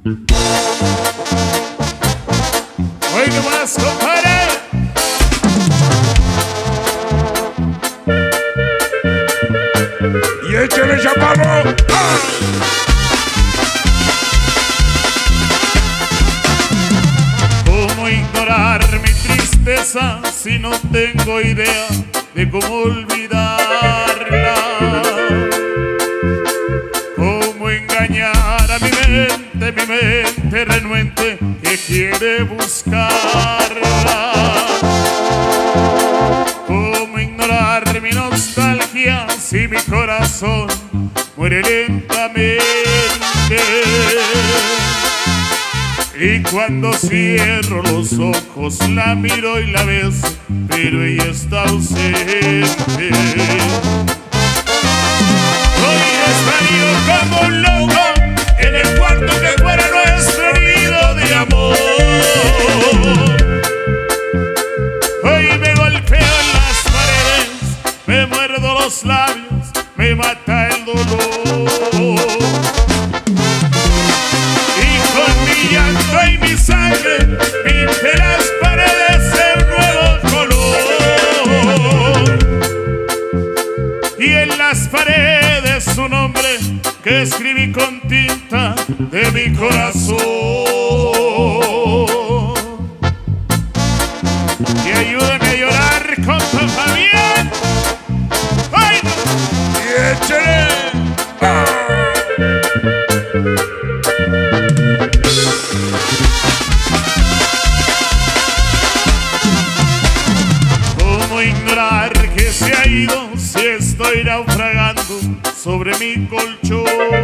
Hoy nomás, compadre. Y échale chaparro. ¡Ah! ¿Cómo ignorar mi tristeza si no tengo idea de cómo olvidarla? ¿Cómo engañar a mi mente renuente que quiere buscarla? ¿Cómo ignorar mi nostalgia si mi corazón muere lentamente? Y cuando cierro los ojos la miro y la beso, pero ella está ausente. Hoy estaría como un loco en el cuarto que fuera nuestro nido de amor. Hoy me golpeo en las paredes, me muerdo los labios, me mata el dolor. Mi llanto y mi sangre pinte las paredes de un nuevo color. Y en las paredes su nombre que escribí con tinta de mi corazón. Y ayúdeme a llorar, compa Fabián. ¡Ay! ¡Y échale! ¡Ah! ¿Cómo ignorar que se ha ido si estoy naufragando sobre mi colchón?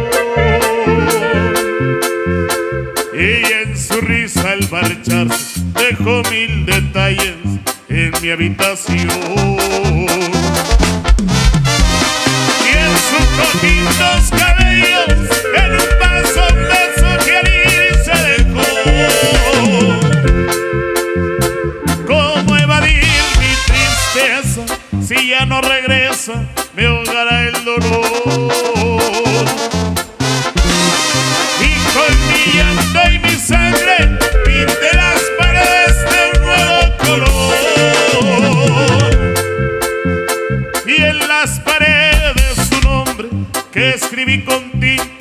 Y en su risa al marcharse dejó 1000 detalles en mi habitación. Y en sus cortitos cabellos en un beso que al irse dejó. ¿Cómo evadir mi tristeza si ya no regresa? Me ahogará el dolor. Y con mi llanto y mi sangre pinte las paredes de un nuevo color. Y en las paredes su nombre que escribí con tinta